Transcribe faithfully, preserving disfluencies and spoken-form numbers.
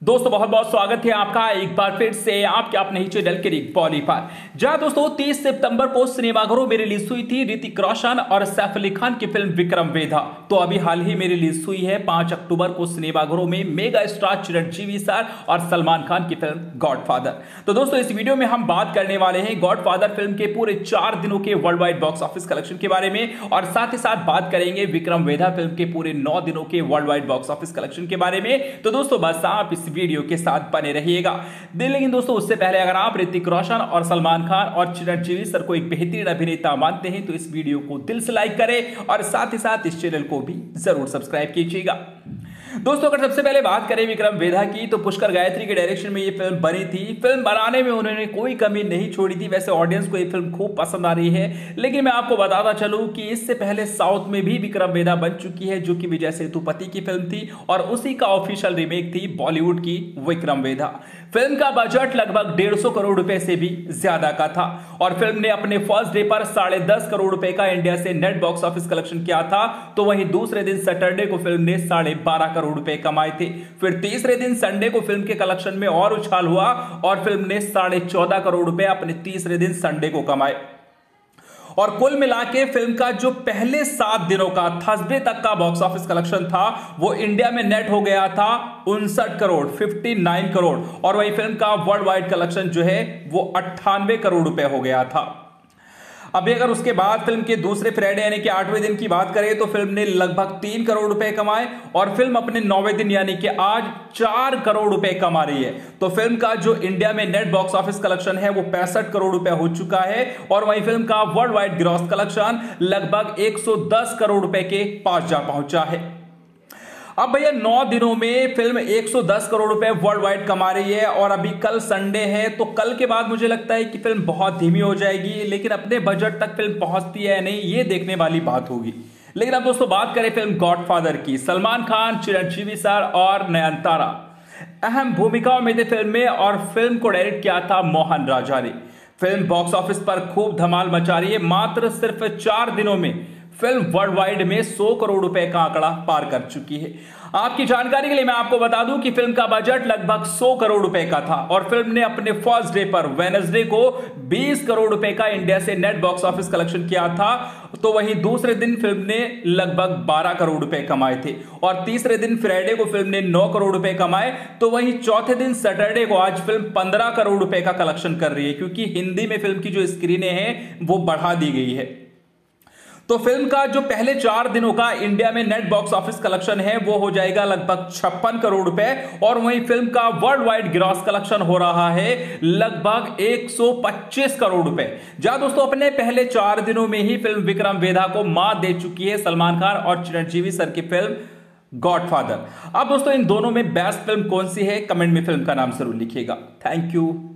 दोस्तों बहुत बहुत स्वागत है आपका एक बार फिर से आपके अपने ही चैनल क्रिक बॉली पर। जहां दोस्तों तीस सितंबर को सिनेमाघरों में रिलीज हुई थी ऋतिक रोशन और सैफ अली खान की फिल्म विक्रम वेधा। तो अभी हाल ही में रिलीज हुई है पांच अक्टूबर को सिनेमाघरों में मेगा स्टार चिरंजीवी सर और सलमान खान की फिल्म गॉडफादर। तो दोस्तों इस वीडियो में हम बात करने वाले हैं गॉडफादर फिल्म के पूरे चार दिनों के worldwide box office collection के बारे में, और साथ ही साथ बात करेंगे विक्रम वेधा फिल्म के पूरे नौ दिनों के worldwide box office collection के बारे में। तो दोस्तों बस आप इस वीडियो के साथ बने रहिएगा। लेकिन दोस्तों उससे पहले अगर आप ऋतिक रोशन और सलमान खान और चिरंजीवी सर को एक बेहतरीन अभिनेता मानते हैं तो इस वीडियो को दिल से लाइक करें और साथ ही साथ इस चैनल को भी जरूर सब्सक्राइब कीजिएगा। दोस्तों अगर सबसे पहले बात करें विक्रम वेधा की, तो पुष्कर गायत्री के डायरेक्शन में ये फिल्म बनी थी। फिल्म बनाने में उन्होंने कोई कमी नहीं छोड़ी थी। वैसे ऑडियंस को ये फिल्म खूब पसंद आ रही है, लेकिन मैं आपको बताता चलूं कि इससे पहले साउथ में भी विक्रम वेधा बन चुकी है, जो कि विजय सेतुपति की फिल्म थी और उसी का ऑफिशियल रीमेक थी बॉलीवुड की विक्रम वेधा। फिल्म का बजट लगभग डेढ़ सौ करोड़ रुपए से भी ज्यादा का था और फिल्म ने अपने फर्स्ट डे पर साढ़े दस करोड़ रुपए का इंडिया से नेट बॉक्स ऑफिस कलेक्शन किया था। तो वहीं दूसरे दिन सैटरडे को फिल्म ने साढ़े बारह करोड़ रुपए कमाए थे। फिर तीसरे दिन संडे को फिल्म के कलेक्शन में और उछाल हुआ और फिल्म ने साढ़े चौदह करोड़ रुपए अपने तीसरे दिन संडे को कमाए। और कुल मिला के फिल्म का जो पहले सात दिनों का थर्सडे तक का बॉक्स ऑफिस कलेक्शन था वो इंडिया में नेट हो गया था उनसठ करोड़ उनसठ करोड़, और वही फिल्म का वर्ल्ड वाइड कलेक्शन जो है वो अट्ठानवे करोड़ रुपए हो गया था। अभी अगर उसके बाद फिल्म के दूसरे फ्राइडे यानी कि आठवें दिन की बात करें तो फिल्म ने लगभग तीन करोड़ रुपए कमाए और फिल्म अपने नौवें दिन यानी कि आज चार करोड़ रुपए कमा रही है। तो फिल्म का जो इंडिया में नेट बॉक्स ऑफिस कलेक्शन है वो पैंसठ करोड़ रुपए हो चुका है और वही फिल्म का वर्ल्ड वाइड ग्रॉस कलेक्शन लगभग एक सौ दस करोड़ रुपए के पास जा पहुंचा है। अब भैया नौ दिनों में फिल्म एक सौ दस करोड़ रुपए वर्ल्ड वाइड कमा रही है और अभी कल संडे है, तो कल के बाद मुझे लगता है कि फिल्म बहुत धीमी हो जाएगी, लेकिन अपने बजट तक फिल्म पहुंचती है या नहीं ये देखने वाली बात होगी। लेकिन अब दोस्तों बात करें फिल्म गॉडफादर की, सलमान खान, चिरंजीवी सर और नयनतारा अहम भूमिकाओं में थे फिल्म में और फिल्म को डायरेक्ट किया था मोहन राजा ने। फिल्म बॉक्स ऑफिस पर खूब धमाल मचा रही है। मात्र सिर्फ चार दिनों में फिल्म वर्ल्ड वाइड में सौ करोड़ रुपए का आंकड़ा पार कर चुकी है। आपकी जानकारी के लिए मैं आपको बता दूं कि फिल्म का बजट लगभग सौ करोड़ रुपए का था और फिल्म ने अपने फर्स्ट डे पर वेडनेसडे को बीस करोड़ रुपए का इंडिया से नेट बॉक्स ऑफिस कलेक्शन किया था। तो वहीं दूसरे दिन फिल्म ने लगभग बारह करोड़ रुपए कमाए थे और तीसरे दिन फ्राइडे को फिल्म ने नौ करोड़ रुपए कमाए। तो वहीं चौथे दिन सैटरडे को आज फिल्म पंद्रह करोड़ रुपए का कलेक्शन कर रही है, क्योंकि हिंदी में फिल्म की जो स्क्रीनें हैं वो बढ़ा दी गई है। तो फिल्म का जो पहले चार दिनों का इंडिया में नेट बॉक्स ऑफिस कलेक्शन है वो हो जाएगा लगभग छप्पन करोड़ रुपए और वहीं फिल्म का वर्ल्ड वाइड ग्रॉस कलेक्शन हो रहा है लगभग एक सौ पच्चीस करोड़ रुपए। जहां दोस्तों अपने पहले चार दिनों में ही फिल्म विक्रम वेधा को मात दे चुकी है सलमान खान और चिरंजीवी सर की फिल्म गॉडफादर। अब दोस्तों इन दोनों में बेस्ट फिल्म कौन सी है, कमेंट में फिल्म का नाम जरूर लिखिएगा। Thank you.